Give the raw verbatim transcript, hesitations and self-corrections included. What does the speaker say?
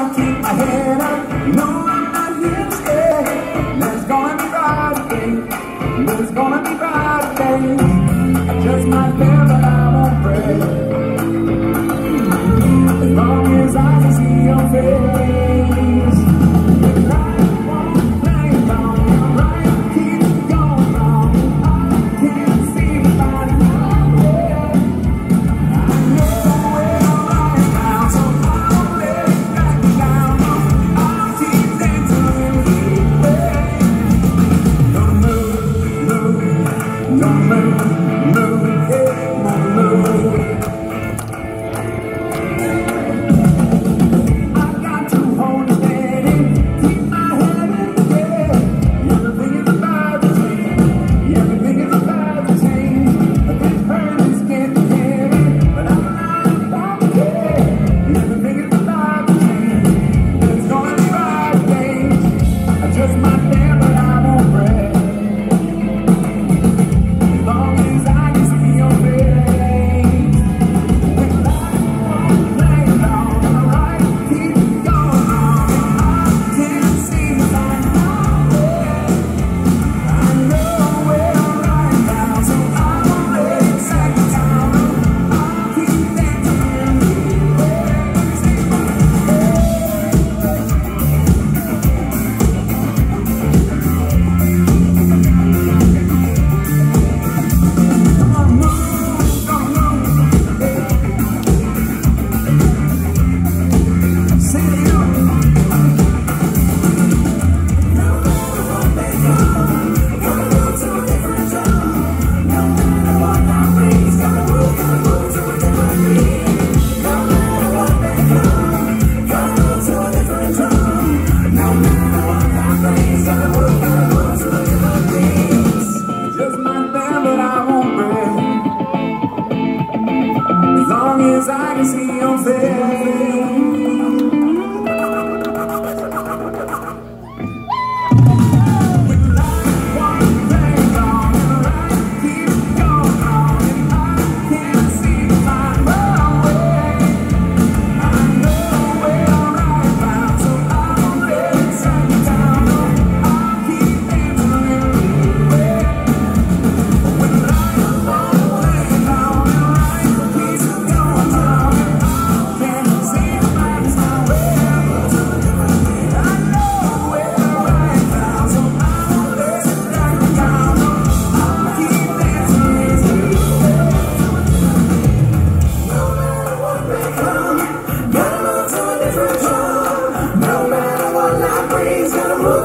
I'll keep my head up. No, I'm not here to stay. There's gonna be brighter days. There's gonna be brighter days. I just might fail, but I won't break. As long as I can see your face. The light won't play long. The light keeps going on. I can't see the light now. I know we're right now, so I won't let it back down. I'll keep dancing with you. Don't move, move, don't move, move, yeah, don't move. As I can see your face. No matter what life brings, gotta move.